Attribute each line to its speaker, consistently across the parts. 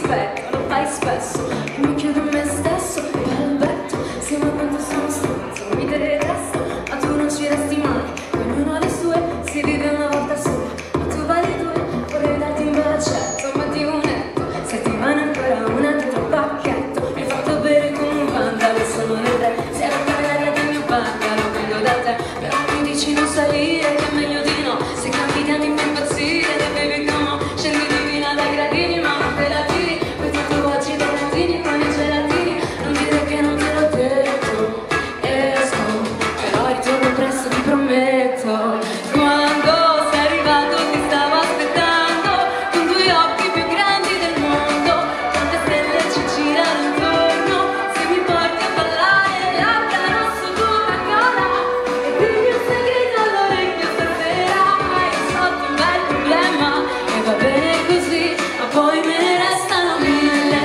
Speaker 1: specchio, lo fai spesso, che mi chiudo in me stesso, balbetto, sì ma quanto sono stronzo, mi detesto, ma tu non ci resti mai, ognuno ha le sue, si vive una volta sola, ma tu vali due, vorrei darti un bacetto, ma di un netto, se ti mano ancora un altro pacchetto, mi hai fatto bere come un vandalo, sono le tre, sei la l'aria del mio bungalow, vengo da te, però mi dici non salire, che è meglio di no, se capita mi fai impazzire, te bevi come scendi divina da gradini, ma non te la tiri, poi tu oggi dai latini con i gelatini, non dire che non te l'ho detto, esco, però ritorno presto, ti prometto, quando sei arrivato ti stavo aspettando, con due occhi più grandi del mondo, quante stelle ci girano intorno, se mi porti a ballare, labbra rosso Coca-Cola, e dimmi un segreto all'orecchio stasera, hai risolto un bel problema, e va bene così, ma poi me ne restano mille,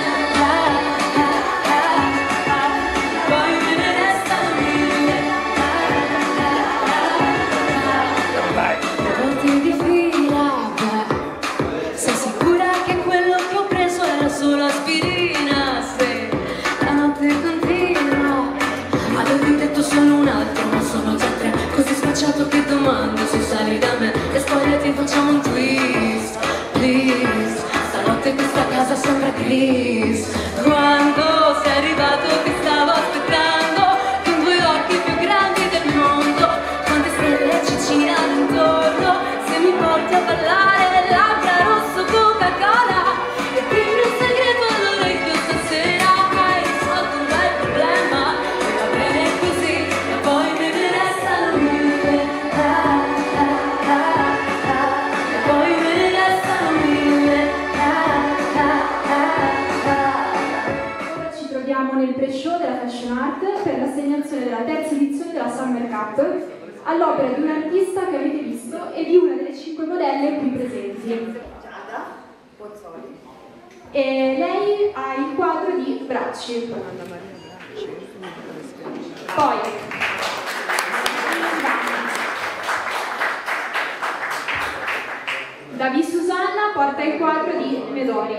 Speaker 1: poi me ne restano mille, voti di fila, sei sicura che quello che ho preso era solo aspirina, se la notte continua, avevi detto solo un altro, ma sono già tre, così sfacciato che domando se sali da me, e spogliati e facciamo un twist, please, stanotte questa casa sembra gris, quando sei arrivato ti stavo aspettando, con due occhi più grandi del mondo, quante stelle ci girano intorno, se mi porti a ballare, labbra rosso Coca-Cola, e dimmi un segreto all'orecchio stasera, hai risolto un bel problema, e va bene così, e poi me ne restano mille, e poi me ne restano mille,
Speaker 2: Ora ci troviamo nel pre-show della Fashion Art per l'assegnazione della terza edizione della Summer Cup all'opera di un artista che avete visto e di una delle 5 modelle qui presenti.
Speaker 3: Giada Pozzoli.
Speaker 2: E lei ha il quadro di Bracci. Poi David Susanna porta il quadro di Medori.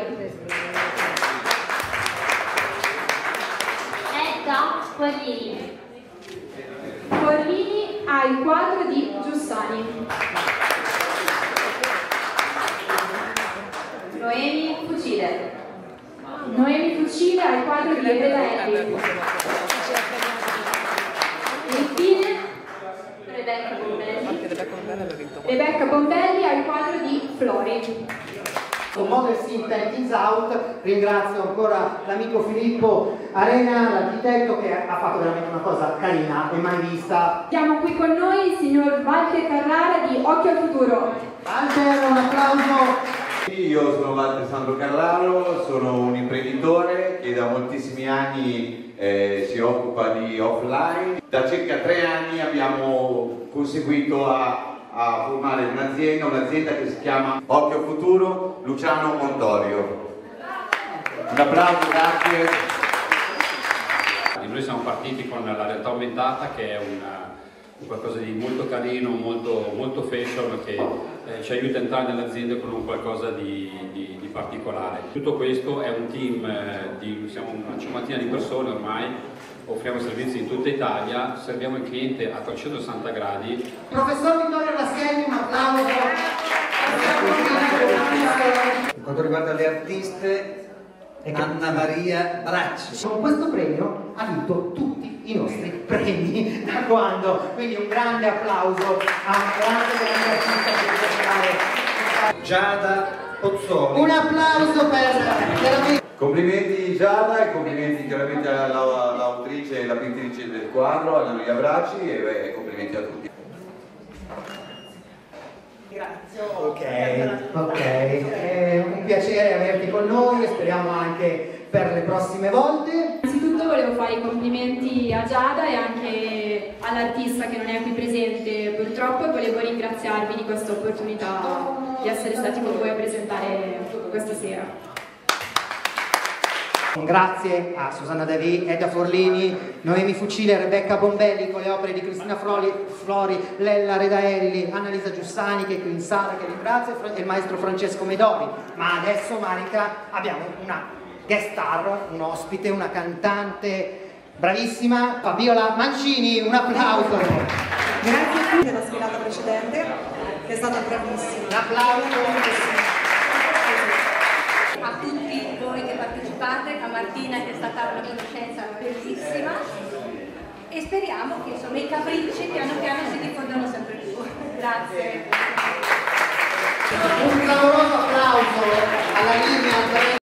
Speaker 4: Edda Spoglini.
Speaker 2: Forlini ha il quadro di Giussani.
Speaker 3: Noemi Fucile.
Speaker 2: Noemi Fucile ha il quadro di Ebreda Elli. E infine
Speaker 3: Rebecca Bombelli.
Speaker 2: Rebecca Bombelli ha il quadro di Flori.
Speaker 5: Con Model Synthetic Out ringrazio ancora l'amico Filippo Arena, l'architetto, che ha fatto veramente una cosa carina e mai vista.
Speaker 2: Abbiamo qui con noi il signor Walter Carrara di Occhio al Futuro.
Speaker 5: Walter, un applauso.
Speaker 6: Io sono Walter Sandro Carraro, sono un imprenditore che da moltissimi anni si occupa di offline. Da circa 3 anni abbiamo conseguito a formare un'azienda che si chiama Occhio Futuro Luciano Montorio. Un applauso, grazie.
Speaker 7: Noi siamo partiti con la realtà aumentata, che è un qualcosa di molto carino, molto fashion, che ci aiuta a entrare nell'azienda con un qualcosa di particolare. Tutto questo è un team siamo una cinquantina di persone ormai, offriamo servizi in tutta Italia, serviamo il cliente a 360 gradi.
Speaker 5: Professor Vittorio Raschelli, un applauso.
Speaker 8: Per quanto riguarda le artiste, Anna Maria Bracci.
Speaker 5: Con questo premio ha vinto tutti i nostri premi da quando, quindi un grande applauso a un grande artista che
Speaker 8: Giada Pozzoli.
Speaker 5: un applauso per veramente.
Speaker 6: Complimenti Giada e complimenti chiaramente all'autrice e la pittrice del quadro, Anna Maria Bracci, e complimenti a tutti.
Speaker 3: Grazie.
Speaker 5: Ok, è un piacere averti con noi e speriamo anche per le prossime volte.
Speaker 2: Innanzitutto volevo fare i complimenti a Giada e anche all'artista che non è qui presente purtroppo, e volevo ringraziarvi di questa opportunità di essere stati con voi a presentare questa sera.
Speaker 5: Grazie a Susanna Davì, Edda Forlini, Noemi Fucile, Rebecca Bombelli con le opere di Cristina Flori, Lella Reda Erili, Annalisa Giussani che è qui in sala, che ringrazio, e il maestro Francesco Medori. Ma adesso, Marica, abbiamo una guest star, un ospite, una cantante bravissima, Fabiola Mancini, un applauso.
Speaker 9: Grazie a tutti della sfilata precedente, che è stata bravissima.
Speaker 5: Un applauso.
Speaker 3: A tutti voi che partecipate, a Martina che è stata una conoscenza bellissima e speriamo che insomma i capricci piano piano si diffondano sempre più. Grazie.
Speaker 5: Un clamoroso applauso alla linea